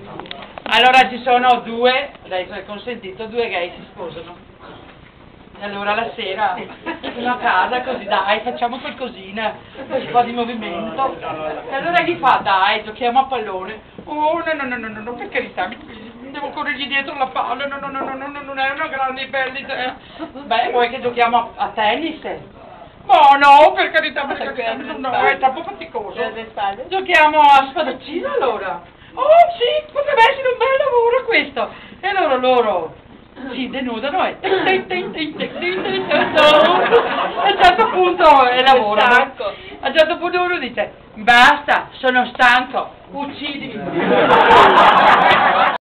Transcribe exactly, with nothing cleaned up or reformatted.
Allora ci sono due, adesso è consentito, due gay si sposano. E allora la sera sono a casa così, dai, facciamo qualcosina, un po' di movimento. E allora gli fa, dai, giochiamo a pallone. Oh, no, no, no, no, no, no, per carità, devo corrergli dietro la palla, no, no, no, no, no, no, non è una grande perdita. Beh, vuoi che giochiamo a, a tennis? Oh no, per carità, per carità, no, no, è troppo faticoso. Giochiamo a spadaccino allora. Oh sì, potrebbe essere un bel lavoro questo. E allora loro si denudano e a un certo punto e lavorano. A un certo punto uno dice, basta, sono stanco, uccidimi.